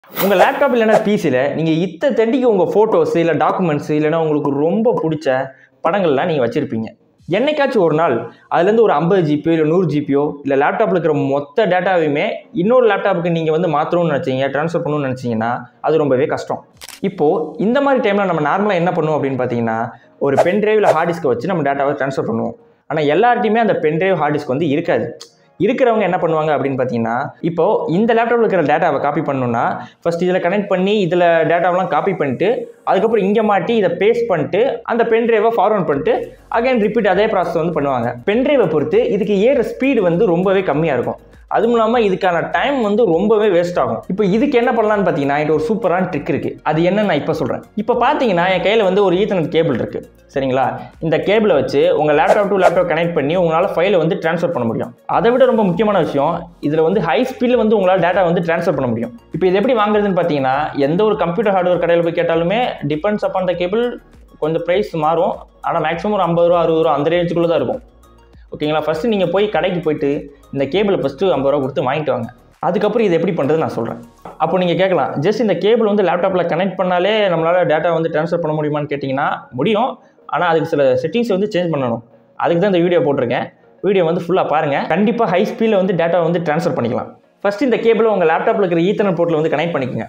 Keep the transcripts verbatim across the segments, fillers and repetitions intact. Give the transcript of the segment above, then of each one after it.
உங்கள் லேப்டாப் இல்லைனா பிசியில் நீங்கள் இத்த தண்டிக்கு உங்கள் ஃபோட்டோஸ் இல்லை டாக்குமெண்ட்ஸ் இல்லைனா உங்களுக்கு ரொம்ப பிடிச்ச படங்கள்லாம் நீங்கள் வச்சுருப்பீங்க. என்னைக்காச்சும் ஒரு நாள் அதுலேருந்து ஒரு ஐம்பது ஜிபியோ இல்லை நூறு ஜிபியோ இல்லை லேப்டாப்பில் இருக்கிற மொத்த டேட்டாவையுமே இன்னொரு லேப்டாப்புக்கு நீங்கள் வந்து மாற்றணும்னு நினச்சிங்க, ட்ரான்ஸ்ஃபர் பண்ணணும்னு நினச்சிங்கன்னா அது ரொம்பவே கஷ்டம். இப்போது இந்த மாதிரி டைமில் நம்ம நார்மலாக என்ன பண்ணுவோம் அப்படின்னு பார்த்தீங்கன்னா, ஒரு பென் டிரைவ் இல்லை ஹார்ட் டிஸ்க்கை வச்சு நம்ம டேட்டாவை ட்ரான்ஸ்ஃபர் பண்ணுவோம். ஆனால் எல்லார்ட்டையுமே அந்த பென் டிரைவ் ஹார்ட் டிஸ்க் வந்து இருக்காது. இருக்கிறவங்க என்ன பண்ணுவாங்க அப்படின்னு பார்த்தீங்கன்னா, இப்போ இந்த லேப்டாப்பில் இருக்கிற டேட்டாவை காப்பி பண்ணணும்னா ஃபர்ஸ்ட் இதில் கனெக்ட் பண்ணி இதில் டேட்டாவெலாம் காப்பி பண்ணிட்டு அதுக்கப்புறம் இங்கே மாட்டி இதை பேஸ்ட் பண்ணிட்டு அந்த பென் டிரைவை ஃபார்வர்ட் பண்ணிட்டு அகைன் ரிப்பீட் அதே ப்ராசஸ் வந்து பண்ணுவாங்க. பென் டிரைவை பொறுத்து இதுக்கு ஏற ஸ்பீடு வந்து ரொம்பவே கம்மியாக இருக்கும். அதுவும் இல்லாமல் இதுக்கான டைம் வந்து ரொம்பவே வேஸ்ட் ஆகும். இப்போ இதுக்கு என்ன பண்ணலான்னு பார்த்தீங்கன்னா, இது ஒரு சூப்பரான ட்ரிக் இருக்குது. அது என்ன நான் இப்போ சொல்கிறேன். இப்போ பார்த்தீங்கன்னா என் கையில் வந்து ஒரு ஈத்தர்நெட் கேபிள் இருக்குது, சரிங்களா? இந்த கேபிளை வச்சு உங்கள் லேப்டாப் டு லேப்டாப் கனெக்ட் பண்ணி உங்களால் ஃபைலை வந்து ட்ரான்ஸ்ஃபர் பண்ண முடியும். அதை விட ரொம்ப முக்கியமான விஷயம், இதில் வந்து ஹை ஸ்பீடில் வந்து உங்களால் டேட்டா வந்து ட்ரான்ஸ்ஃபர் பண்ண முடியும். இப்போ இது எப்படி வாங்குறதுன்னு பார்த்தீங்கன்னா, எந்த ஒரு கம்ப்யூட்டர் ஹார்ட்வேர் கடையில் போய் கேட்டாலுமே டிபெண்ட்ஸ் அப்பான் த கேபிள் கொஞ்சம் ப்ரைஸ் மாறும். ஆனால் மேக்ஸிமம் ஒரு ஐம்பது ரூபா அறுபது ரூபா அந்த ரேஞ்சுக்குள்ளே தான் இருக்கும். ஓகேங்களா? ஃபஸ்ட்டு நீங்கள் போய் கடைக்கு போய்ட்டு இந்த கேபிளை ஃபஸ்ட்டு ஐம்பது ரூபா கொடுத்து வாங்கிட்டு வாங்க. அதுக்கப்புறம் இது எப்படி பண்ணுறது நான் சொல்கிறேன். அப்போ நீங்கள் கேட்கலாம், ஜஸ்ட் இந்த கேபிள் வந்து லேப்டாப்பில் கனெக்ட் பண்ணாலே நம்மளால் டேட்டா வந்து ட்ரான்ஸ்ஃபர் பண்ண முடியுமான்னு கேட்டிங்கன்னா முடியும். ஆனால் அதுக்கு சில செட்டிங்ஸ் வந்து சேஞ்ச் பண்ணணும். அதுக்கு தான் இந்த வீடியோ போட்டிருக்கேன். வீடியோ வந்து ஃபுல்லாக பாருங்கள். கண்டிப்பாக ஹை ஸ்பீடில் வந்து டேட்டா வந்து ட்ரான்ஸ்ஃபர் பண்ணிக்கலாம். ஃபஸ்ட்டு இந்த கேபிளை உங்கள் லேப்டாப்பில் இருக்கிற ஈத்தர்நெட் போர்ட்டில் வந்து கனெக்ட் பண்ணிக்கோங்க.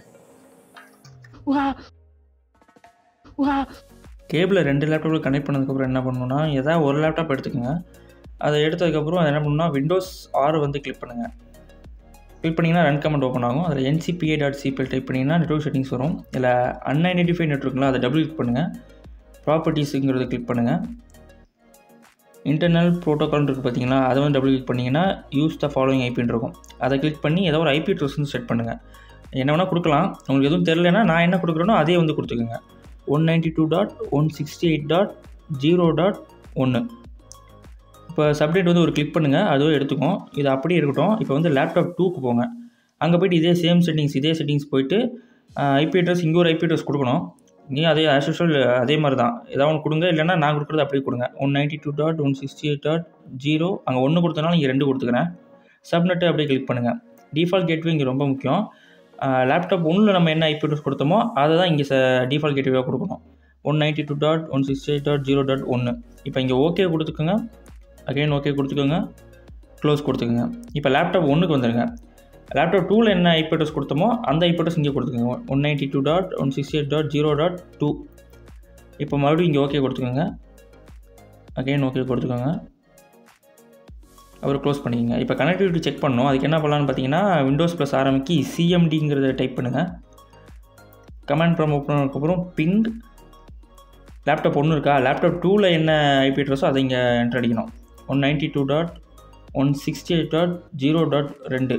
கேபிளை ரெண்டு லேப்டாப்பில் கனெக்ட் பண்ணதுக்கப்புறம் என்ன பண்ணணும்னா, ஏதாவது ஒரு லேப்டாப் எடுத்துக்கோங்க. அதை எடுத்ததுக்கப்புறம் அதை என்ன பண்ணணும்னா, விண்டோஸ் ஆறு வந்து கிளிக் பண்ணுங்கள். கிளிக் பண்ணிங்கன்னா ரன் கமெண்ட் ஓப்பன் ஆகும். அதில் என்சிபிஏ டாட் சிபிஎல் டைப் பண்ணிங்கன்னா நெட்வொர்க் செட்டிங்ஸ் வரும். இல்லை அன்ஐடென்டிஃபைட் நெட்வொர்க்லாம் அதை டபுள் கிளிக் பண்ணுங்கள். ப்ராப்பர்ட்டிஸுங்கிறத கிளிக் பண்ணுங்கள். இன்டர்னல் ப்ரோட்டோகால் இருக்குது பார்த்தீங்கன்னா, அதை வந்து டபுள் கிளிக் பண்ணிங்கன்னா யூஸ் த ஃபாலோயிங் ஐபின்னு இருக்கும். அதை கிளிக் பண்ணி ஏதோ ஒரு ஐபி அட்ரஸ் வந்து செட் பண்ணுங்கள். என்ன வேணால் கொடுக்கலாம். உங்களுக்கு எதுவும் தெரியலன்னா நான் என்ன கொடுக்குறேனோ அதே வந்து கொடுத்துக்குங்க. One ninety two dot one sixty eight dot zero dot ஒன்று. இப்போ சப்டேட் வந்து ஒரு கிளிக் பண்ணுங்கள், அதுவும் எடுத்துக்கும். இது அப்படியே இருக்கட்டும். இப்போ வந்து லேப்டாப் டூக்கு போங்க. அங்கே போய்ட்டு இதே சேம் செட்டிங்ஸ் இதே செட்டிங்ஸ் போய்ட்டு ஐபி அட்ரஸ் இங்கே ஒரு ஐபி அட்ரஸ் கொடுக்கணும். இங்கேயும் அதே ஆஸ் யூஷுவல் அதே மாதிரி தான். ஏதாவது ஒன்று கொடுங்க, இல்லைன்னா நான் கொடுக்குறது அப்படியே கொடுங்க. One ninety two dot one sixty eight dot zero அங்கே ஒன்று கொடுத்தனால இங்கே ரெண்டு கொடுத்துக்கிறேன். சப்நெட்டு அப்படியே கிளிக் பண்ணுங்கள். டிஃபால்ட் கேட்வே இங்கே ரொம்ப முக்கியம். லேப்டாப் ஒன்றில் நம்ம என்ன ஐபி அட்ரஸ் கொடுத்தோமோ அதை தான் இங்கே ச டிஃபால்ட் கேட்வேவாக கொடுக்கணும். One ninety two dot one sixty eight dot zero dot ஒன்று. இப்போ இங்கே ஓகே கொடுத்துக்கோங்க. அகைன் ஓகே கொடுத்துக்கோங்க. க்ளோஸ் கொடுத்துக்கோங்க. இப்போ லேப்டாப் ஒன்றுக்கு வந்துடுங்க. லேப்டாப் டூவில் என்ன ஐபி அட்ரஸ் கொடுத்தோமோ அந்த ஐபி அட்ரஸ் இங்கே கொடுத்துக்கோங்க. One ninety two dot one sixty eight dot zero dot two. இப்போ மறுபடியும் இங்கே ஓகே கொடுத்துக்கோங்க. அகைன் ஓகே கொடுத்துக்கோங்க. அப்புறம் க்ளோஸ் பண்ணிக்கோங்க. இப்போ கனெக்டிவிட்டி செக் பண்ணணும். அதுக்கு என்ன பண்ணலான்னு பார்த்தீங்கன்னா, விண்டோஸ் ப்ளஸ் ஆரம்பிக்கி சிஎம்டிங்கிறத டைப் பண்ணுங்கள். கமாண்ட் ப்ராம்ப்ட் ஓப்பன் பண்ணதுக்கப்புறம் பிங் லேப்டாப் ஒன்று இருக்கா, லேப்டாப் டூவில் என்ன ஐபி அட்ரஸோ அதை இங்கே என்டர் அடிக்கணும். One ninety two dot one sixty eight dot zero dot ரெண்டு.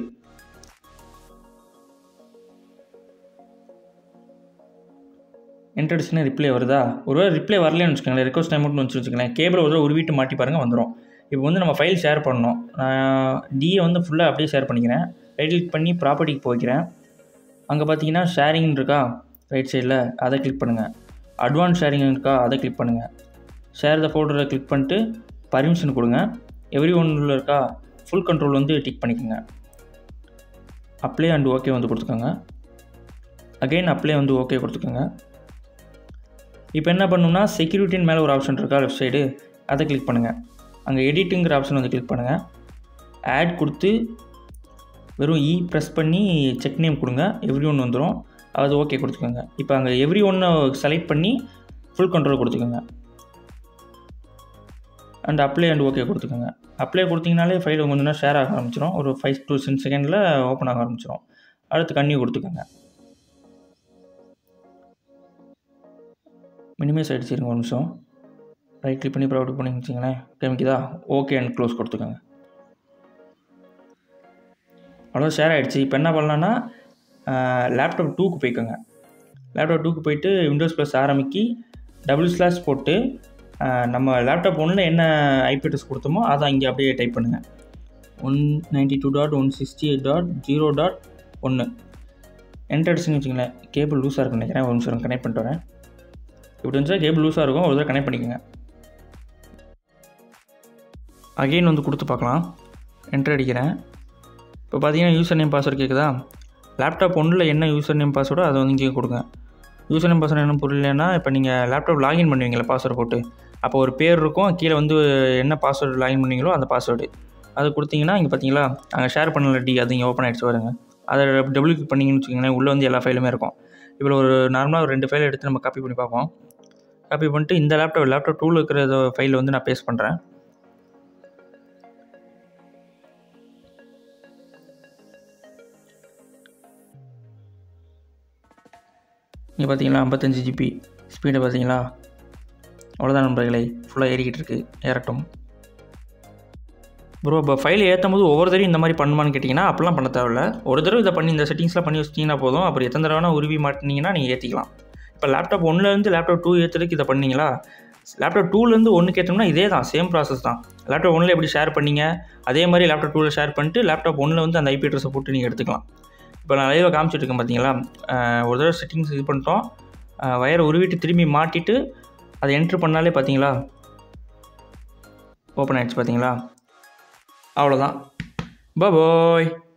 என்டர் அடிச்சுன்னா ரிப்ளை வருதா? ஒருவேளை ரிப்ளை வரலன்னு வச்சுக்கோங்களேன், ரெக்வஸ்ட் டைம் மட்டும் வச்சு வச்சுக்கோங்களேன். கேபிள் ஒரு ஒரு வீட்டு மாட்டி பாருங்கள் வந்துடும். இப்போ வந்து நம்ம ஃபைல் ஷேர் பண்ணணும். நான் டியை வந்து ஃபுல்லாக அப்படியே ஷேர் பண்ணிக்கிறேன். ரைட் கிளிக் பண்ணி ப்ராப்பர்ட்டிக்கு போய்க்கிறேன். அங்கே பார்த்தீங்கன்னா ஷேரிங் இருக்கா ரைட் சைடில், அதை கிளிக் பண்ணுங்கள். அட்வான்ஸ் ஷேரிங் இருக்கா, அதை கிளிக் பண்ணுங்கள். ஷேர் த ஃபோல்டரை கிளிக் பண்ணிட்டு பர்மிஷன் கொடுங்க. எவ்ரி ஒன்றில் இருக்கா ஃபுல் கண்ட்ரோல் வந்து டிக் பண்ணிக்கோங்க. அப்ளை அண்ட் ஓகே வந்து கொடுத்துக்கோங்க. அகெயின் அப்ளை வந்து ஓகே கொடுத்துக்கோங்க. இப்போ என்ன பண்ணணும்னா, செக்யூரிட்டின்னு மேலே ஒரு ஆப்ஷன் இருக்கா லெஃப்ட் சைடு, அதை கிளிக் பண்ணுங்கள். அங்கே எடிட்டுங்கிற ஆப்ஷன் வந்து கிளிக் பண்ணுங்கள். ஆட் கொடுத்து வெறும் இ ப்ரெஸ் பண்ணி செக் நேம் கொடுங்க. எவ்ரி ஒன் வந்துடும். அது ஓகே கொடுத்துக்கோங்க. இப்போ அங்கே எவ்ரி ஒன்னை செலக்ட் பண்ணி ஃபுல் கண்ட்ரோல் கொடுத்துக்கோங்க. அண்ட் அப்ளை அண்ட் ஓகே கொடுத்துக்கோங்க. அப்ளை கொடுத்தீங்கனாலே ஃபைல் கொஞ்சம் நேரம் ஷேர் ஆக ஆரம்பிச்சிடும். ஒரு ஃபைவ் டு டென் செகண்டில் ஓப்பன் ஆக ஆரம்பிச்சிடும். அடுத்து கன்னியூ கொடுத்துக்கோங்க. மினிமைஸ் ஆகிடுச்சிருங்க ஒரு நிமிஷம். ரைட் கிளிக் பண்ணி ப்ராப்பர்ட்டி பண்ணி வச்சிங்களேன், காமிக்குதா? ஓகே அண்ட் க்ளோஸ் கொடுத்துக்கோங்க. அவ்வளோ ஷேர் ஆகிடுச்சு. இப்போ என்ன பண்ணலான்னா, லேப்டாப் டூக்கு போய்க்கோங்க. லேப்டாப் டூக்கு போயிட்டு விண்டோஸ் ப்ளஸ் ஆரம்பிக்கி டபுள் ஸ்லாஷ் போட்டு நம்ம லேப்டாப் ஒன்றில் என்ன ஐபி அட்ரஸ் கொடுத்தோமோ அதை இங்கே அப்படியே டைப் பண்ணுங்கள். One ninety two dot one sixty eight dot zero dot ஒன்று. என்டர் அடிச்சுன்னு வச்சுங்களேன். கேபிள் லூஸாக இருக்குன்னு நினைக்கிறேன். ஒரு நிமிஷம் கனெக்ட் பண்ணிட்டு வரேன். இப்படி இருந்துச்சா கேபிள் லூஸாக இருக்கும். ஒரு தடவை கனெக்ட் பண்ணிக்கோங்க. அகெயின் வந்து கொடுத்து பார்க்கலாம். என்டர் அடிக்கிறேன். இப்போ பார்த்தீங்கன்னா யூசர் நேம் பாஸ்வேர்டு கேட்குதா? லேப்டாப் ஒன்றில் என்ன யூசர் நேம் பாஸ்வேர்டோ அதை வந்து இங்கே கொடுங்க. யூசர் நேம் பாஸ்வேர்டு என்ன புரியலன்னா, இப்போ நீங்கள் லேப்டாப் லாகின் பண்ணுவீங்களா பாஸ்வேர்டு போட்டு, அப்போ ஒரு பேர் இருக்கும், கீழே வந்து என்ன பாஸ்வேர்டு லாகின் பண்ணீங்களோ அந்த பாஸ்வேர்டு அது கொடுத்தீங்கன்னா, இங்கே பார்த்தீங்களா அங்கே ஷேர் பண்ணல டி அது இங்கே ஓப்பன் ஆகிடுச்சு பாருங்க. அதை டபுள் கிளிக் பண்ணிங்கன்னு வச்சுக்கோங்களேன், உள்ளே வந்து எல்லா ஃபைலுமே இருக்கும். இப்போ ஒரு நார்மலாக ஒரு ரெண்டு ஃபைல் எடுத்து நம்ம காப்பி பண்ணி பார்ப்போம். காப்பி பண்ணிட்டு இந்த லேப்டாப் லேப்டாப் டூவில் இருக்கிற ஃபைலை வந்து நான் பேஸ்ட் பண்ணுறேன். இங்கே பார்த்தீங்களா ஐம்பத்தஞ்சு ஜிபி ஸ்பீடை பார்த்தீங்களா, அவ்வளோதான் நண்பர்களே, ஃபுல்லாக ஏறிக்கிட்டு இருக்குது, ஏறட்டும். ப்ரோ இப்போ ஃபைல் ஏற்றும் போது ஒவ்வொரு தடவையும் இந்த மாதிரி பண்ணுமான்னு கேட்டிங்கன்னா அப்படிலாம் பண்ண தேவையில்ல. ஒரு தடவை இதை பண்ணி இந்த செட்டிங்ஸ்லாம் பண்ணி வச்சிட்டிங்கன்னா போதும். அப்புறம் எத்தனை தடவைனா உருவி மாட்டினீங்கன்னா நீங்கள் ஏற்றிக்கலாம். இப்போ லேப்டாப் ஒன்றுலேருந்து லேப்டாப் டூ ஏற்றுறதுக்கு இதை பண்ணிங்களா, லேப்டாப் டூலேருந்து ஒன்றுக்கு ஏற்றோம்னா இதே தான், சேம் ப்ராசஸ் தான். லேப்டாப் ஒன்றில் எப்படி ஷேர் பண்ணிங்க அதே மாதிரி லேப்டாப் டூவில் ஷேர் பண்ணிட்டு லேப்டாப் ஒன்றில் வந்து அந்த ஐபி அட்ரஸை போட்டு நீங்கள் எடுத்துக்கலாம். இப்போ நான் லைவாக காமிச்சிட்டு இருக்கேன் பார்த்தீங்களா, ஒரு தடவை செட்டிங்ஸ் இது பண்ணிட்டோம், வயரை உருவிட்டு திரும்பி மாட்டிட்டு அதை என்ட்ரு பண்ணாலே பார்த்தீங்களா ஓப்பன் ஆகிடுச்சு பார்த்தீங்களா, அவ்வளோதான். பாய்.